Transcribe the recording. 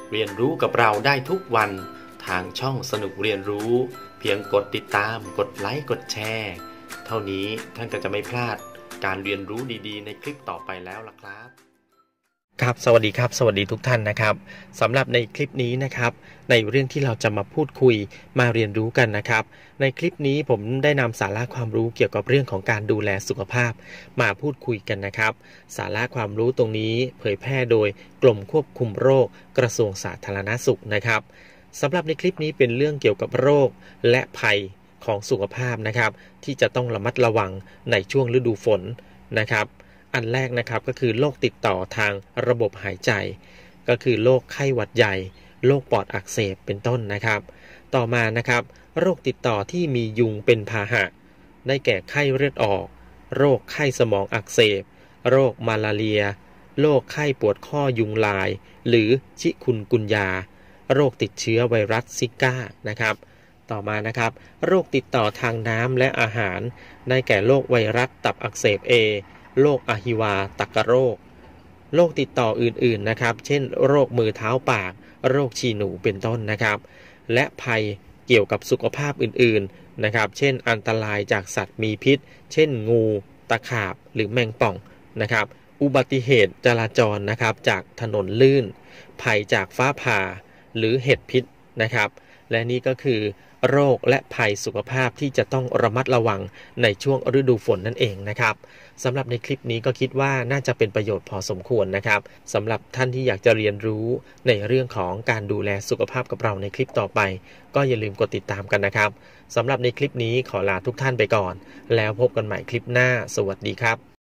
เรียนรู้กับเราได้ทุกวันทางช่องสนุกเรียนรู้เพียงกดติดตามกดไลค์กดแชร์เท่านี้ท่านก็จะไม่พลาดการเรียนรู้ดีๆในคลิปต่อไปแล้วล่ะครับครับสวัสดีครับสวัสดีทุกท่านนะครับสำหรับในคลิปนี้นะครับในเรื่องที่เราจะมาพูดคุยมาเรียนรู้กันนะครับในคลิปนี้ผมได้นำสาระความรู้เกี่ยวกับเรื่องของการดูแลสุขภาพมาพูดคุยกันนะครับสาระความรู้ตรงนี้เผยแพร่โดยกรมควบคุมโรคกระทรวงสาธารณสุขนะครับสำหรับในคลิปนี้เป็นเรื่องเกี่ยวกับโรคและภัยของสุขภาพนะครับที่จะต้องระมัดระวังในช่วงฤดูฝนนะครับอันแรกนะครับก็คือโรคติดต่อทางระบบหายใจก็คือโรคไข้หวัดใหญ่โรคปอดอักเสบเป็นต้นนะครับต่อมานะครับโรคติดต่อที่มียุงเป็นพาหะได้แก่ไข้เลือดออกโรคไข้สมองอักเสบโรคมาลาเรียโรคไข้ปวดข้อยุงลายหรือชิคุนกุนยาโรคติดเชื้อไวรัสซิก้านะครับต่อมานะครับโรคติดต่อทางน้ำและอาหารได้แก่โรคไวรัสตับอักเสบเอโรคอะฮิวาตกโรคโรคติดต่ออื่นๆนะครับเช่นโรคมือเท้าปากโรคฉี่หนูเป็นต้นนะครับและภัยเกี่ยวกับสุขภาพอื่นๆนะครับเช่นอันตรายจากสัตว์มีพิษเช่นงูตะขาบหรือแมงป่องนะครับอุบัติเหตุจราจรนะครับจากถนนลื่นภัยจากฟ้าผ่าหรือเห็ดพิษนะครับและนี่ก็คือโรคและภัยสุขภาพที่จะต้องระมัดระวังในช่วงฤดูฝนนั่นเองนะครับสำหรับในคลิปนี้ก็คิดว่าน่าจะเป็นประโยชน์พอสมควรนะครับสำหรับท่านที่อยากจะเรียนรู้ในเรื่องของการดูแลสุขภาพกับเราในคลิปต่อไปก็อย่าลืมกดติดตามกันนะครับสำหรับในคลิปนี้ขอลาทุกท่านไปก่อนแล้วพบกันใหม่คลิปหน้าสวัสดีครับ